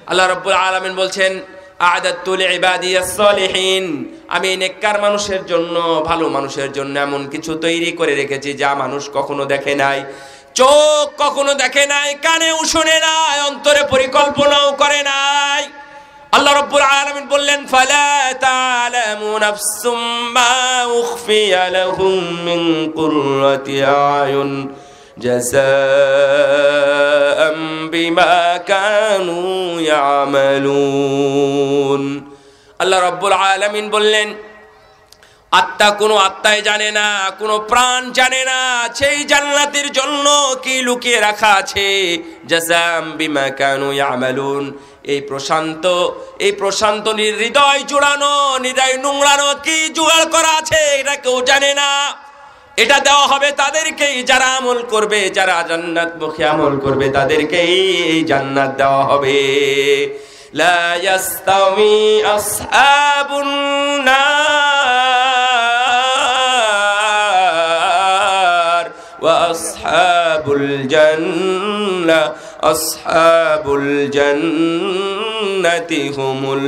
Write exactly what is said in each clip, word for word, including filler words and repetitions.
আল্লাহ রাব্বুল আলামিন বলছেন আ'দাতু লিইবাদিয়াস সালিহিন, আমি নেককার মানুষের জন্য, ভালো মানুষের জন্য এমন কিছু তৈরি করে রেখেছি যা মানুষ কখনো দেখে নাই, চোখ কখনো দেখে নাই, কানেও শুনে নাই, অন্তরে পরিকল্পনাও করে নাই। আল্লাহ রাব্বুল আলামিন বললেন ফালা তা'লামু নাফসুম মা উখফিয়া লাহুম মিন কুররাতি আয়ুন জাযাআম বিমা কানু ইয়ামালুন। আল্লাহ রাব্বুল আলামিন বললেন আত্মা কোনো আত্মায় জানে না, কোনো প্রাণ জানে না সেই জান্নাতের জন্য কি লুকিয়ে রাখা আছে। জাযাআম বিমা কানু ইয়ামালুন, এই প্রশান্ত এই প্রশান্ত হৃদয় জোড়ানো, হৃদয় নোংরানো কি জোগাড় করা আছে এটা কেউ জানে না। এটা দেওয়া হবে তাদেরকেই যারা আমল করবে, যারা জান্নাতমুখী আমল করবে তাদেরকেই এই জান্নাত দেওয়া হবে। লা ইয়াস্তাওয়ি আসহাবুন নার ওয়া আসহাবুল জান্নাহ আসহাবুল জান্নাতি হুমুল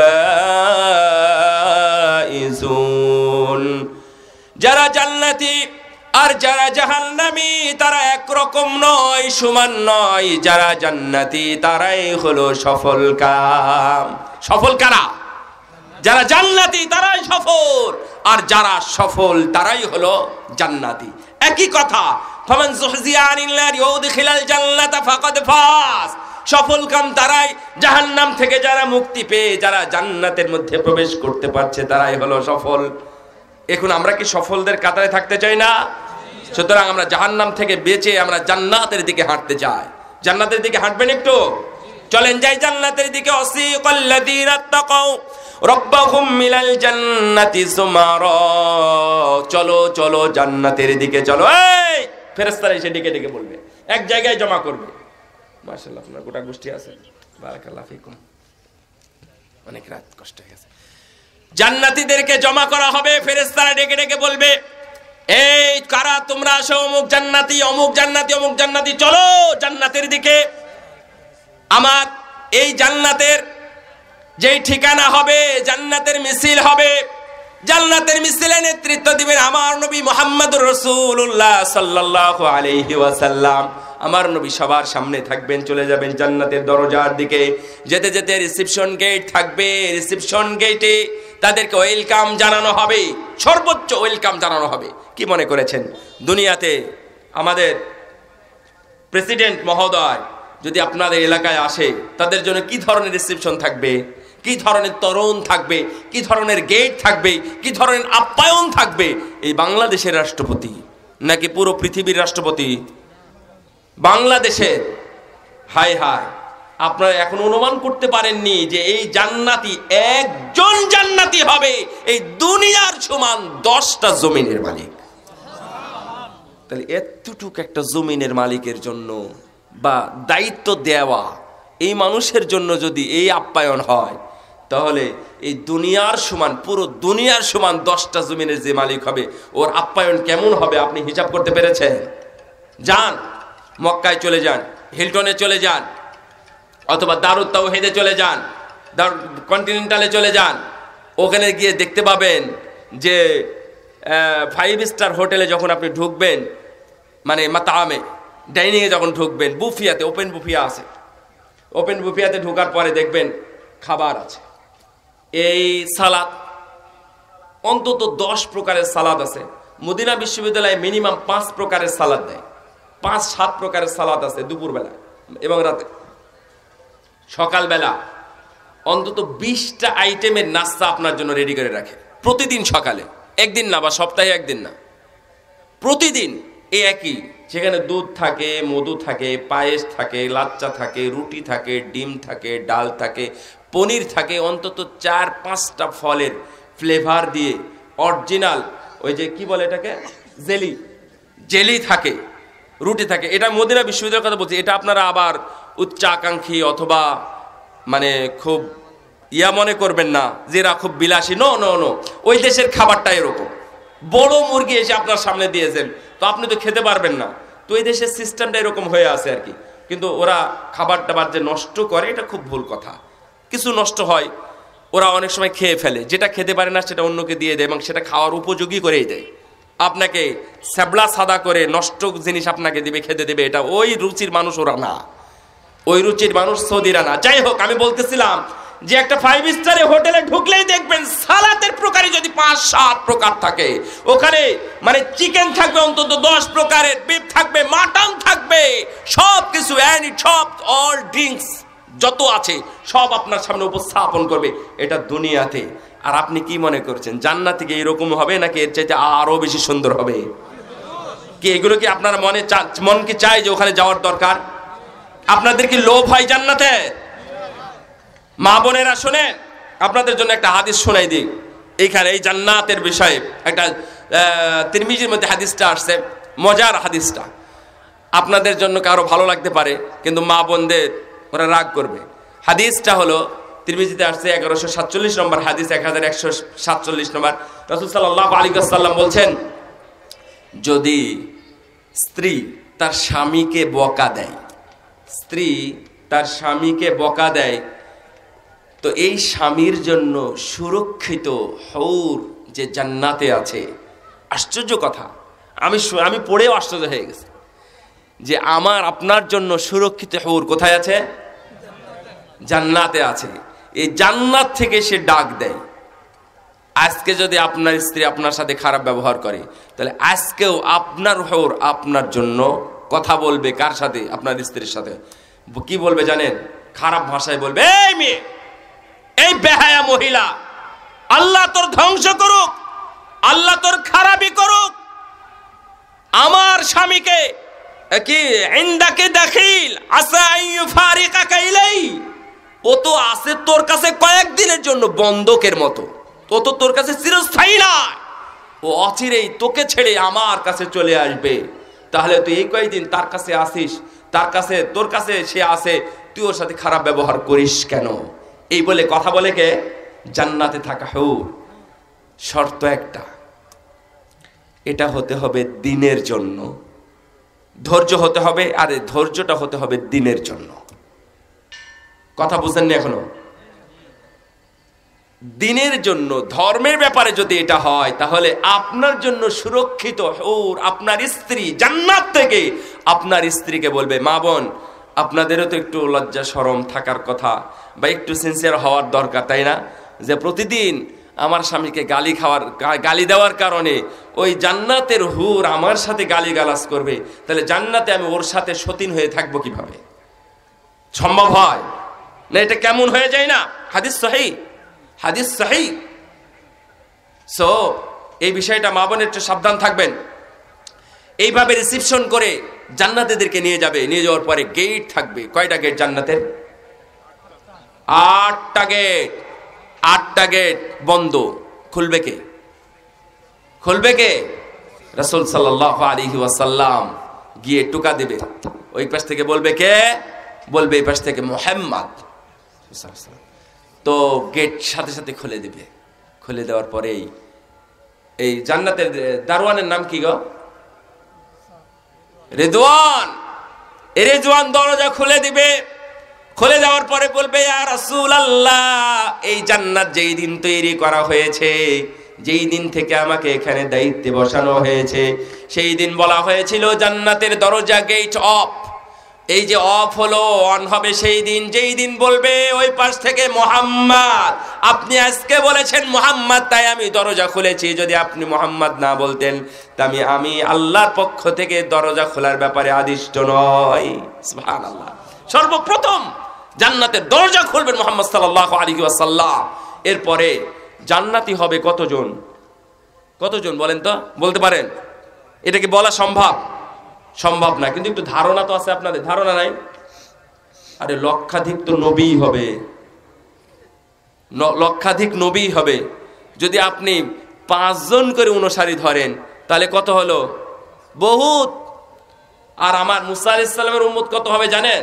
ফাইজুন। যারা জান্নাতি আর যারা জাহান্নামী তারা একরকম নয়, সমান নয়। যারা জান্নাতি তারাই হলো সফল কাম। সফল কারা? যারা জান্নাতি তারাই সফল, আর যারা সফল তারাই হলো জান্নাতি। একই কথা, ফামান যুহজিয়া আনিন নারি ওয়া উদখিলাল জান্নাতা ফাকাদ ফাজ। সফল কাম তারাই, জাহান্নাম থেকে যারা মুক্তি পেয়ে যারা জান্নাতের মধ্যে প্রবেশ করতে পারছে তারাই হলো সফল। এখন আমরা কি সফলদের কাতারে থাকতে চাই না? সুতরাং আমরা জাহান্নাম থেকে বেঁচে আমরা জান্নাতের দিকে হাঁটতে চাই। জান্নাতের দিকে হাঁটবেন একটু? চলেন যাই জান্নাতের দিকে। অসিকাল্লাযীনা তাকাউ রাব্বাহুম মিনাল জান্নাতি যুমারা। চলো চলো জান্নাতের দিকে চলো। এই ফেরেশতারা এসে ডেকে ডেকে বলবে, এক জায়গায় জমা করবে। মাশাআল্লাহ, আপনার গোটা গোষ্ঠী আছে, বারাকাল্লাহু ফিকুম। অনেক রাত কষ্ট হয়ে গেছে। জান্নাতীদেরকে জমা করা হবে, ফেরেশতারা ডেকে ডেকে বলবে, এই কারা তোমরা আসো, অমুক জান্নাতি অমুক জান্নাতি অমুক জান্নাতি, চলো জান্নাতের দিকে। আমার এই জান্নাতের যেই ঠিকানা হবে, জান্নাতের মিছিল হবে, জান্নাতের মিছিলে নেতৃত্ব দিবেন আমার নবী মুহাম্মদুর রাসূলুল্লাহ সাল্লাল্লাহু আলাইহি ওয়াসাল্লাম। আমার নবী সবার সামনে থাকবেন, চলে যাবেন জান্নাতের দরজার দিকে। যেতে যেতে রিসেপশন গেট থাকবে, রিসেপশন গেটে তাদেরকে ওয়েলকাম জানানো হবে, সর্বোচ্চ ওয়েলকাম জানানো হবে। কি মনে করেছেন দুনিয়াতে আমাদের প্রেসিডেন্ট মহোদয় যদি আপনাদের এলাকায় আসে তাদের জন্য কি ধরনের রিসেপশন থাকবে, কি ধরনের তরুণ থাকবে, কি ধরনের গেট থাকবে, কি ধরনের আপ্যায়ন থাকবে? এই বাংলাদেশের রাষ্ট্রপতি নাকি পুরো পৃথিবীর রাষ্ট্রপতি? বাংলাদেশের। হায় হায়, আপনারা এখন অনুমান করতে পারেননি যে এই জান্নাতি, একজন জান্নাতি হবে এই দুনিয়ার সমান দশটা জমিনের মালিক। তাহলে এতটুক একটা জমিনের মালিকের জন্য বা দায়িত্ব দেওয়া এই মানুষের জন্য যদি এই আপ্যায়ন হয়, তাহলে এই দুনিয়ার সমান, পুরো দুনিয়ার সমান দশটা জমিনের যে মালিক হবে ওর আপ্যায়ন কেমন হবে আপনি হিসাব করতে পেরেছেন? যান মক্কায় চলে যান, হিলটনে চলে যান, অথবা দারুত তাওহীদে চলে যান, কন্টিনেন্টালে চলে যান। ওখানে গিয়ে দেখতে পাবেন যে ফাইভ স্টার হোটেলে যখন আপনি ঢুকবেন, মানে মাতামে ডাইনিংয়ে যখন ঢুকবেন, বুফিয়াতে, ওপেন বুফিয়া আছে, ওপেন বুফিয়াতে ঢোকার পরে দেখবেন খাবার আছে। এই সালাদ অন্তত দশ প্রকারের সালাদ আছে। মদিনা বিশ্ববিদ্যালয়ে মিনিমাম পাঁচ প্রকারের সালাদ দেয়, পাঁচ সাত প্রকারের সালাদ আছে দুপুরবেলা এবং রাতে। সকালবেলা অন্তত বিশটা আইটেমের নাস্তা আপনার জন্য রেডি করে রাখে প্রতিদিন সকালে, একদিন না বা সপ্তাহে একদিন না, প্রতিদিন এই একই। সেখানে দুধ থাকে, মধু থাকে, পায়েস থাকে, লাচ্চা থাকে, রুটি থাকে, ডিম থাকে, ডাল থাকে, পনির থাকে, অন্তত চার পাঁচটা ফলের ফ্লেভার দিয়ে অরিজিনাল ওই যে কি বলে এটাকে, জেলি, জেলি থাকে, রুটি থাকে। এটা মদিনা বিশ্ববিদ্যালয়ের কথা বলছি। এটা আপনারা আবার উচ্চাকাঙ্ক্ষী অথবা মানে খুব ইয়া মনে করবেন না যেরা খুব বিলাসী, নো নো নো ওই দেশের খাবারটা এরকম। বড় মুরগি এসে আপনার সামনে দিয়েছেন তো আপনি তো খেতে পারবেন না, তো ওই দেশের সিস্টেমটা এরকম হয়ে আছে আর কি। কিন্তু ওরা খাবার টাবার যে নষ্ট করে এটা খুব ভুল কথা। কিছু নষ্ট হয়, ওরা অনেক সময় খেয়ে ফেলে, যেটা খেতে পারে না সেটা অন্যকে দিয়ে দেয় এবং সেটা খাওয়ার উপযোগী করেই দেয়। আপনাকে স্যাবলা সাদা করে নষ্ট জিনিস আপনাকে দিবে, খেতে দেবে, এটা ওই রুচির মানুষ ওরা না, ওই রুচির মানুষ সৌদিরা না। যাই হোক, আমি বলতেছিলাম যে একটা ফাইভ স্টারে হোটেলে ঢুকলেই দেখবেন সালাতের প্রকারই যদি পাঁচ সাত প্রকার থাকে, ওখানে মানে চিকেন থাকবে অন্তত দশ প্রকারের, বিফ থাকবে, মাটন থাকবে, সব কিছু এনি সব অল ড্রিঙ্কস যত আছে সব আপনার সামনে উপস্থাপন করবে। এটা দুনিয়াতে। আর আপনি কি মনে করছেন জান্নাতে কি এরকম হবে নাকি এর চাইতে আরো বেশি সুন্দর হবে? কি এগুলো কি আপনার মনে মন কি চায় যে ওখানে যাওয়ার দরকার? আপনাদের কি লোভ হয় জান্নাতে? মা বোনেরা শোনেন, আপনাদের জন্য একটা হাদিস শোনাই দিই। এইখানে এই জান্নাতের বিষয়ে একটা তিরমিজির মধ্যে হাদিসটা আসছে, মজার হাদিসটা আপনাদের জন্য কারো ভালো লাগতে পারে, কিন্তু মা বোনদের ওরা রাগ করবে। হাদিসটা হলো তিরমিজিতে আসছে এগারোশো সাতচল্লিশ নম্বর হাদিস, এক হাজার একশো সাতচল্লিশ নম্বর। রাসূল সাল্লাল্লাহু আলাইহি ওয়াসাল্লাম বলছেন, যদি স্ত্রী তার স্বামীকে বকা দেয়, স্ত্রী তার স্বামীকে বকা দেয়, তো এই স্বামীর জন্য সুরক্ষিত হৌর যে জান্নাতে আছে। আশ্চর্য কথা, আমি আমি পড়েও আশ্চর্য হয়ে গেছি যে আমার আপনার জন্য সুরক্ষিত হৌর কোথায় আছে? জান্নাতে আছে। এই জান্নাত থেকে সে ডাক দেয়। আজকে যদি আপনার স্ত্রী আপনার সাথে খারাপ ব্যবহার করে, তাহলে আজকেও আপনার হৌর আপনার জন্য কথা বলবে। কার সাথে? আপনার স্ত্রীর সাথে। কি বলবে জানেন? খারাপ ভাষায় বলবে, এই মেয়ে, এই বেহায়া মহিলা, আল্লাহ তোর ধ্বংস করুক, আল্লাহ তোর খারাপই করুক, আমার স্বামীকে কি ইনদাকে দাখিল আসা ইউফারিকাকা ইলাই, ও তো আছে তোর কাছে কয়েকদিনের জন্য, বন্ধকের মতো, ও তো তোর কাছে চিরস্থায়ী না, ও অচিরেই তোকে ছেড়ে আমার কাছে চলে আসবে। তাহলে তুই এই কয়েকদিন তার কাছে আসিস, তার কাছে তোর কাছে সে আসে, তুই ওর সাথে খারাপ ব্যবহার করিস কেন? এই বলে কথা বলে কে? জান্নাতে থাকা হৌর। শর্ত একটা, এটা হতে হবে দিনের জন্য, ধৈর্য হতে হবে, আর ধৈর্যটা হতে হবে দিনের জন্য। কথা বুঝেননি এখনো? দিনের জন্য, ধর্মের ব্যাপারে যদি এটা হয়, তাহলে আপনার জন্য সুরক্ষিত হৌর আপনার স্ত্রী জান্নাত থেকে আপনার স্ত্রীকে বলবে, মা বোন, আপনাদেরও তো একটু লজ্জা শরম থাকার কথা, বা একটু সিনসিয়ার হওয়ার দরকার, তাই না? যে প্রতিদিন আমার স্বামীকে গালি খাওয়ার গালি দেওয়ার কারণে ওই জান্নাতের হুর আমার সাথে গালি গালাজ করবে, তাহলে জান্নাতে আমি ওর সাথে সতীন হয়ে থাকবো কিভাবে? সম্ভব হয় না? এটা কেমন হয়ে যায় না? হাদিস সহিহ, হাদিস সহিহ। সো এই বিষয়টা মা বোনের একটু সাবধান থাকবেন। এইভাবে রিসিপশন করে জান্নাতীদেরকে নিয়ে যাবে। নিয়ে যাওয়ার পরে গেট থাকবে। কয়টা গেট জান্নাতের? আটটা গেট। আটটা গেট বন্ধ। খুলবে কে? খুলবে কে? রাসূল সাল্লাল্লাহু আলাইহি ওয়াসাল্লাম গিয়ে টুকা দেবে। ওই পাশ থেকে বলবে কে? বলবে এই পাশ থেকে মুহাম্মদ। তো গেট সাথে সাথে খুলে দিবে। খুলে দেওয়ার পরেই এই জান্নাতের দারওয়ানের নাম কি গো? রিদওয়ান। এই রিদওয়ান দরজা খুলে দিবে। খুলে দেওয়ার পরে বলবে, ইয়া রাসূলুল্লাহ, এই জান্নাত যেই দিন তৈরি করা হয়েছে, যেই দিন থেকে আমাকে এখানে দায়িত্বে বসানো হয়েছে, সেই দিন বলা হয়েছিল জান্নাতের দরজা গেট অফ। এই যে অফ হলো, অন হবে সেই দিন, যেই দিন বলবে ওই পাশ থেকে মুহাম্মদ, আপনি আজকে বলেছেন মুহাম্মদ, তাই আমি দরজা খুলেছি। যদি আপনি মুহাম্মদ না বলতেন, তাই আমি আল্লাহর পক্ষ থেকে দরজা খোলার ব্যাপারে আদিষ্ট নয়। সুবহানাল্লাহ। সর্বপ্রথম জান্নাতের দরজা খুলবেন মুহাম্মদ সাল্লাল্লাহু আলাইহি ওয়াসাল্লাম। এরপরে জান্নাতি হবে কতজন? কতজন বলেন তো? বলতে পারেন? এটা কি বলা সম্ভব? সম্ভব না, কিন্তু একটু ধারণা তো আছে আপনাদের। ধারণা নাই? আরে লক্ষাধিক তো নবী হবে, লক্ষাধিক নবী হবে। যদি আপনি পাঁচজন করে অনুসারী ধরেন, তাহলে কত হলো? বহুত। আর আমার মুসা আলাইহিস সালামের উম্মত কত হবে জানেন?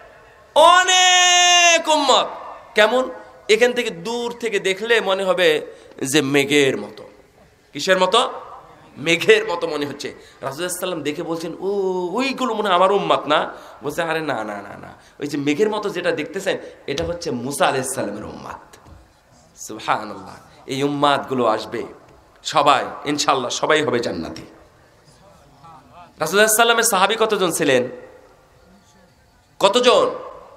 অনেক উম্মত। কেমন? এখান থেকে দূর থেকে দেখলে মনে হবে যে মেঘের মতো। কিসের মতো? মেঘের মতো মনে হচ্ছে। রাসূলুল্লাহ সাল্লাল্লাহু আলাইহি ওয়াসাল্লাম দেখে বলছেন, ও ওইগুলো মনে হয় আমার উম্মত না? বলছে, আরে না না না না, ওই যে মেঘের মতো যেটা দেখতেছেন এটা হচ্ছে মুসা আলাইহিস সালামের উম্মত। সুবহানাল্লাহ। এই উম্মত গুলো আসবে সবাই, ইনশাআল্লাহ সবাই হবে জান্নাতি। রাসূলুল্লাহ সাল্লাল্লাহু আলাইহি ওয়াসাল্লামের সাহাবী কতজন ছিলেন? কতজন?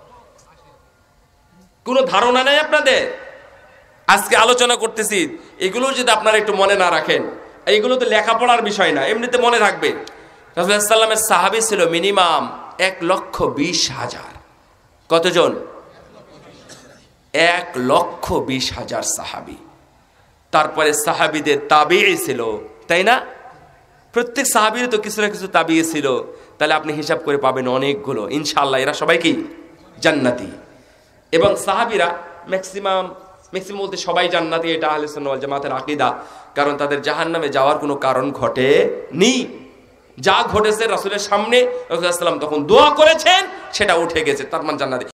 কোনো ধারণা নেই আপনাদের? আজকে আলোচনা করতেছি, এগুলো যদি আপনারা একটু মনে না রাখেন, এইগুলো তো লেখাপড়ার বিষয় না, এমনিতে মনে রাখবে। রাসূলুল্লাহ সাল্লাল্লাহু আলাইহি ওয়াসাল্লামের সাহাবী ছিল মিনিমাম এক লক্ষ বিশ হাজার। কতজন? এক লক্ষ বিশ হাজার সাহাবী। তারপরে সাহাবীদের তাবিঈ ছিল, তাই না? প্রত্যেক সাহাবীর তো কিছু না কিছু তাবিঈ ছিল। তাহলে আপনি হিসাব করে পাবেন অনেকগুলো। ইনশাআল্লাহ এরা সবাই কি জান্নাতি। এবং সাহাবীরা ম্যাক্সিমাম ম্যাক্সিমাম বলতে সবাই জান্নাতি, এটা আহলে সুন্নাহ ওয়াল জামাতের আকীদা। কারণ তাদের জাহান্নামে যাওয়ার কোনো কারণ ঘটেনি। যা ঘটেছে রাসূলের সামনে রাসূলুল্লাহ সাল্লাল্লাহু আলাইহি ওয়াসাল্লাম তখন দোয়া করেছেন, সেটা উঠে গেছে, তার মানে জান্নাতি।